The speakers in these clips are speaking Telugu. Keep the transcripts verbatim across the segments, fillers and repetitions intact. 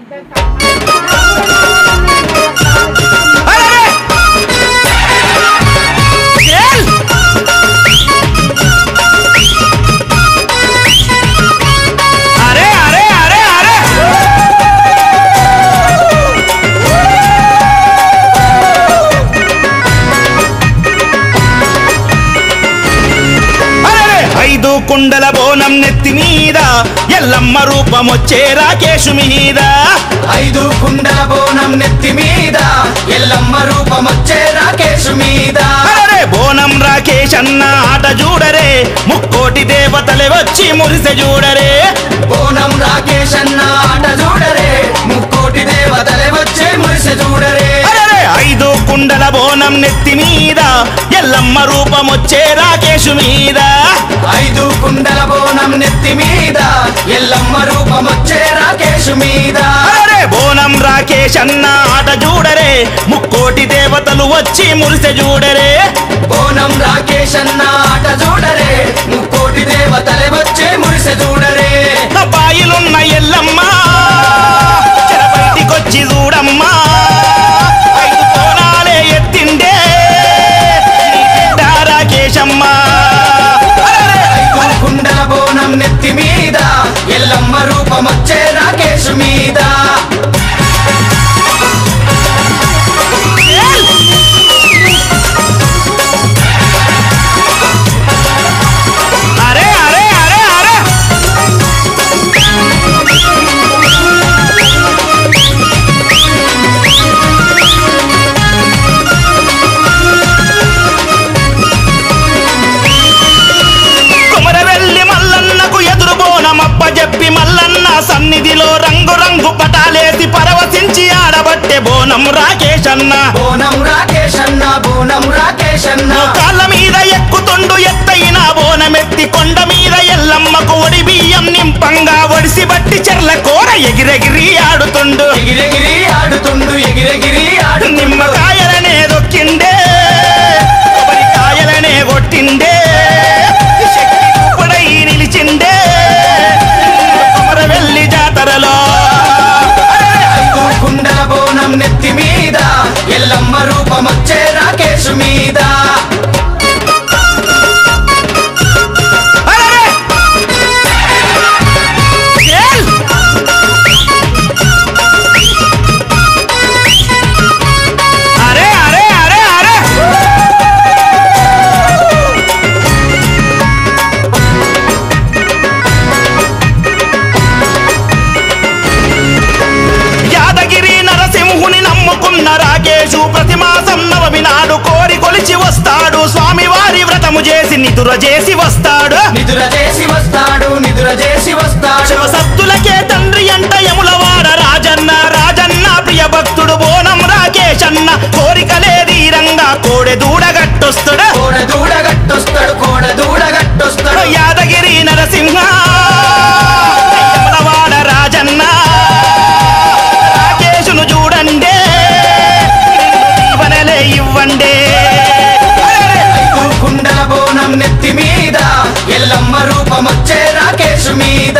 కుండల బోనం నెత్తి మీద ఎల్లమ్మ రూపమొచ్చే రాకేశు మీద ఐదు కుండల బోనం నెత్తి మీద ఎల్లమ్మ రూపమొచ్చే రాకేశు మీద అరే బోనం రాకేష్ అన్న ఆట చూడరే ముక్కోటి దేవతలే వచ్చి మురిసె చూడరే బోనం రాకేష్ అన్న ఆట చూడరే ముక్కోటి దేవతలే వచ్చి మురిసె చూడరే ఐదు కుండల బోనం నెత్తి మీద ఎల్లమ్మ రూపమొచ్చే రాకేశు మీద ఐదు కుండల బోనం నెత్తి మీద ఎల్లమ్మ రూపమొచ్చే రాకేశు మీద అరే బోనం రాకేష్ అన్న ఆట చూడరే ముక్కోటి దేవతలు వచ్చి మురిసె చూడరే బోనం రాకేష్ అన్న ఆట చూడరే ముక్కోటి దేవతలే వచ్చి మురిసె చూడరే బాయిలున్న ఎల్లమ్మ బయటికొచ్చి చూడమ్మా ఐదు కోణాలే ఎత్తిండే రాకేశమ్మ ఐదు కుండల బోనం నెత్తి మీద ఎల్లమ్మ రూపమొచ్చే రాకేశు మీద అరే అరే అరే అరే కుమరవెల్లి మల్లన్నకు ఎదురు బోనమప్ప చెప్పి మల్లన్న సన్నిధిలో రంగు రంగు పటాలేసి పరవశించి ఆడబట్టే బోనం రాకేష్ అన్న బోనం రాకేష్ అన్న బోనం రాకేష్ అన్న కాళ్ళ మీద ఎక్కుతుండు ఎత్తైన బోనమెత్తి కొండ మీద ఎల్లమ్మకు ఒడి బియ్యం నింపంగా ఒడిసి బట్టి చెర్ల కూర ఎగిరెగిరి ఆడుతుండు ఎగిరెగిరి ఆడుతుండు ఎగిరెగిరి ఆడు నిమ్మకాయలనే దొక్కిండే కొబ్బరికాయలనే కొట్టిండే శక్తి నిలిచిండే కొమరవెల్లి జాతరలో ఐదు కుండల బోనం నెత్తి మీద ఎల్లమ్మ రూపమొచ్చే రాకేశు మీద అరే అరే అరే అరే యాదగిరి నరసింహుని నమ్ముకున్న రాకేశు ప్రతి మాసం నవమి నాడు కోరి కొలిచి వస్తాడు స్వామివారి వ్రతము చేసి నిదుర చేసి వస్తాడు నిదుర చేసి వస్తాడు నిదుర చేసి వస్తాడు శివసత్తులకే తండ్రి అంట యములవాడ రాజన్న రాజన్న ప్రియ భక్తుడు బోనం రాకేష్ అన్న కోరికలే ధీరంగా కోడె దూడగట్టొస్తాడు కోడ దూడగట్టొస్తాడు కోడ దూడగట్టొస్తాడు యాదగిరి నరసింహ యములవాడ రాజన్న రాకేశును చూడండే దీవెనలే ఇవ్వండే ఐదు కుండల బోనం నెత్తి మీద ఎల్లమ్మ రూపమొచ్చే రాకేశు మీద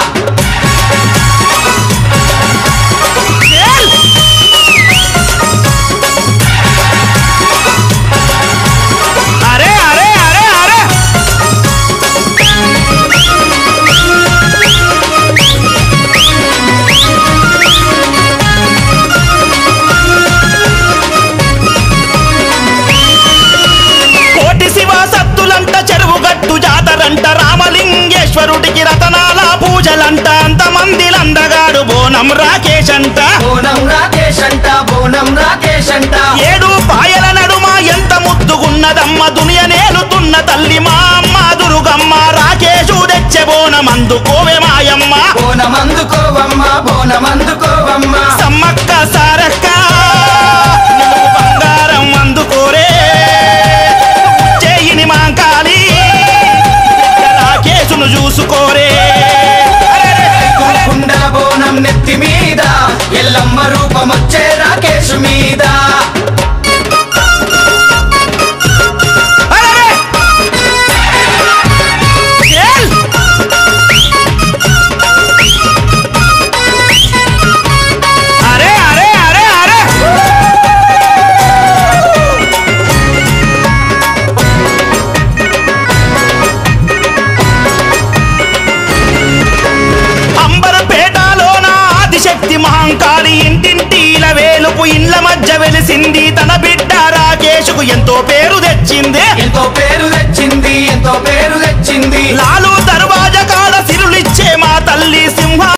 అరే అరే అరే అరే కోటి శివ సత్తులంట చెరువు గట్టు జాతరంట రామలింగేశ్వరుడికి రతనాల పూజలంట అంతమందిలందగాడు బోనం రాకేష్ అంట బోనం రాకేష్ అంట బోనం రాకేష్ అంట ఏడు పాయల నడుమ ఎంత ముద్దుగున్నదమ్మ దునియ నేలుతున్న తల్లి మా అమ్మ దురుగమ్మ రాకేశు తెచ్చే బోనం అందుకోవే మాయమ్మ బోనమందుకోవమ్మ బోనమందుకోవమ్మ సమ్మక్క సారక్క నువ్వు బంగారం అందుకోరే చేయిని మాంకాలి రాకేశును చూసుకోరే ఐదు కుండల బోనం నెత్తి మీద ఎల్లమ్మ రూపమొచ్చే రాకేశు మీద అరెరే! ఏల్! రాకేష్ కు ఎంతో పేరు తెచ్చింది ఎంతో పేరు తెచ్చింది ఎంతో పేరు తెచ్చింది లాలు దర్వాజ కాడ సిరులిచ్చే మా తల్లి సింహ